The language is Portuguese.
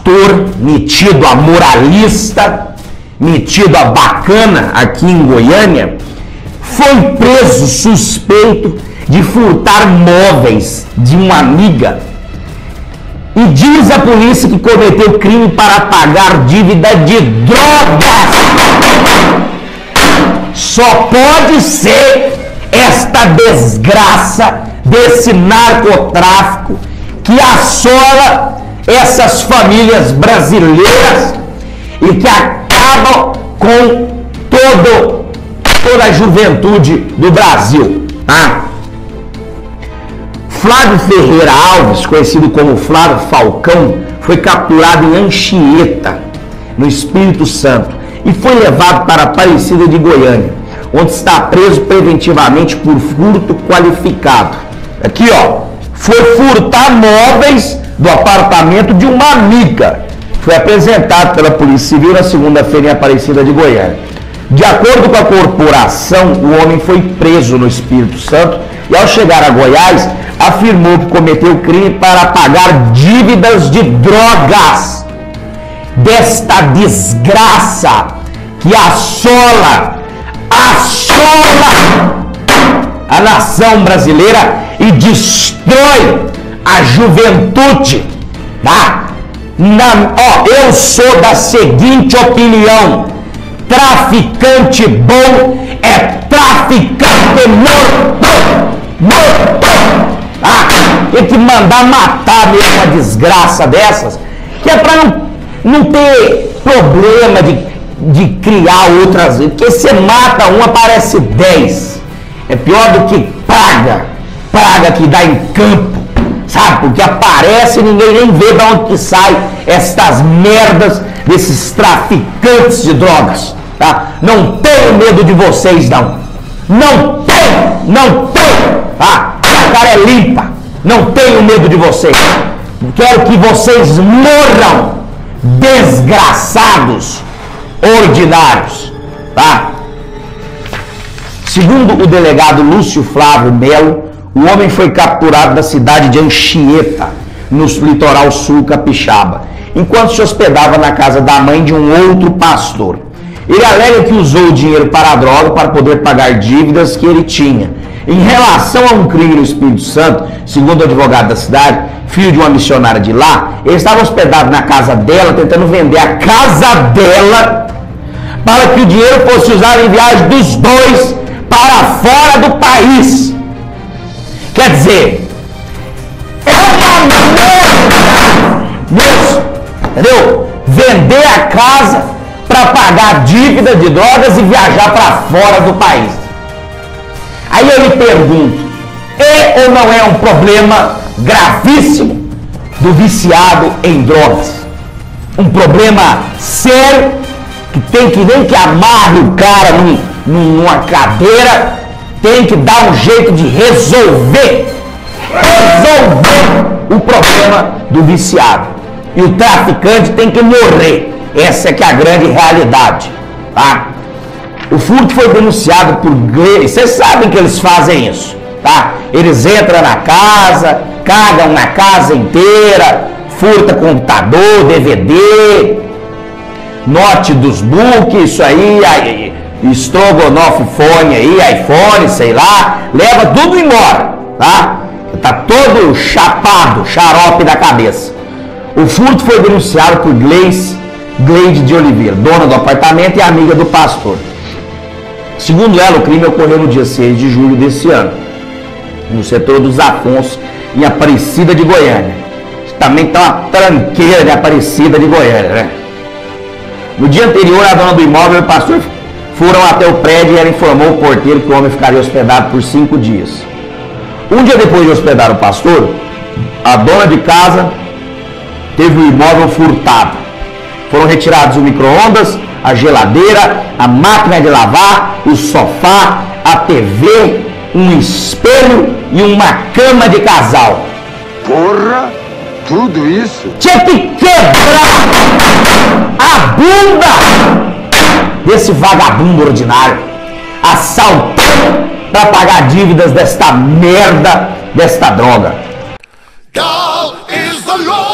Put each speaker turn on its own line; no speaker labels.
pastor metido a moralista, metido a bacana aqui em Goiânia, foi preso suspeito de furtar móveis de uma amiga. E diz a polícia que cometeu crime para pagar dívida de drogas. Só pode ser esta desgraça desse narcotráfico que assola essas famílias brasileiras e que acabam com toda a juventude do Brasil, tá? Flávio Ferreira Alves, conhecido como Flávio Falcão, foi capturado em Anchieta, no Espírito Santo, e foi levado para Aparecida de Goiânia, onde está preso preventivamente por furto qualificado. Aqui, ó, foi furtar móveis do apartamento de uma amiga. Foi apresentado pela Polícia Civil na segunda-feira em Aparecida de Goiânia. De acordo com a corporação, o homem foi preso no Espírito Santo e, ao chegar a Goiás, afirmou que cometeu crime para pagar dívidas de drogas desta desgraça que assola a nação brasileira e destrói a juventude, tá? Eu sou da seguinte opinião: traficante bom é traficante morto. Tem que mandar matar mesmo uma desgraça dessas, que é para não ter problema de criar outras, porque você mata um, aparece 10. É pior do que praga que dá em campo, sabe? Porque aparece e ninguém nem vê de onde que sai estas merdas desses traficantes de drogas, tá? Não tenho medo de vocês, não. Não tenho, tá? A cara é limpa. Não tenho medo de vocês. Quero que vocês morram, desgraçados, ordinários, tá? Segundo o delegado Lúcio Flávio Melo, o homem foi capturado da cidade de Anchieta, no litoral sul capixaba, enquanto se hospedava na casa da mãe de um outro pastor. Ele alega que usou o dinheiro para a droga para poder pagar dívidas que ele tinha. Em relação a um crime no Espírito Santo, segundo o advogado da cidade, filho de uma missionária de lá, ele estava hospedado na casa dela, tentando vender a casa dela para que o dinheiro fosse usado em viagem dos dois para fora do país. Quer dizer, é uma merda isso, entendeu? Vender a casa para pagar dívida de drogas e viajar para fora do país. Aí eu lhe pergunto, é ou não é um problema gravíssimo do viciado em drogas? Um problema sério que tem que nem que amarre o cara numa cadeira, tem que dar um jeito de resolver o problema do viciado. E o traficante tem que morrer. Essa é que é a grande realidade, tá? O furto foi denunciado por Gleice. Vocês sabem que eles fazem isso, tá? Eles entram na casa, cagam na casa inteira, furta computador, DVD, note dos book, isso aí, estrogonofe fone aí, iPhone, sei lá, leva tudo embora, tá? Tá todo chapado, xarope da cabeça. O furto foi denunciado por Gleide de Oliveira, dona do apartamento e amiga do pastor. Segundo ela, o crime ocorreu no dia 6 de julho desse ano, no setor dos Afonso, em Aparecida de Goiânia. Também está uma tranqueira de Aparecida de Goiânia, né? No dia anterior, a dona do imóvel e o pastor foram até o prédio e ela informou o porteiro que o homem ficaria hospedado por 5 dias. Um dia depois de hospedar o pastor, a dona de casa teve o imóvel furtado. Foram retirados o micro-ondas, a geladeira, a máquina de lavar, o sofá, a TV, um espelho e uma cama de casal.
Porra, tudo isso?
Tinha que quebrar a bunda desse vagabundo ordinário, assaltando para pagar dívidas desta merda, desta droga.
God is the Lord.